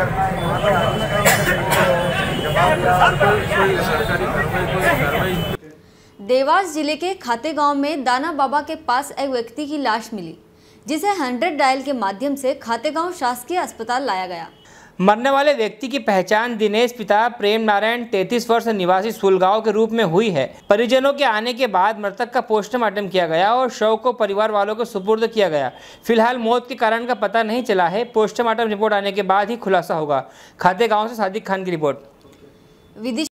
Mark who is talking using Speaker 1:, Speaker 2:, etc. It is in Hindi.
Speaker 1: देवास जिले के खाते गांव में दाना बाबा के पास एक व्यक्ति की लाश मिली, जिसे 100 डायल के माध्यम से खाते गांव शासकीय अस्पताल लाया गया।
Speaker 2: मरने वाले व्यक्ति की पहचान दिनेश पिता प्रेम नारायण 33 वर्ष निवासी सुलगांव के रूप में हुई है। परिजनों के आने के बाद मृतक का पोस्टमार्टम किया गया और शव को परिवार वालों को सुपुर्द किया गया। फिलहाल मौत के कारण का पता नहीं चला है। पोस्टमार्टम रिपोर्ट आने के बाद ही खुलासा होगा। खाते गांव से सादिक खान की रिपोर्ट।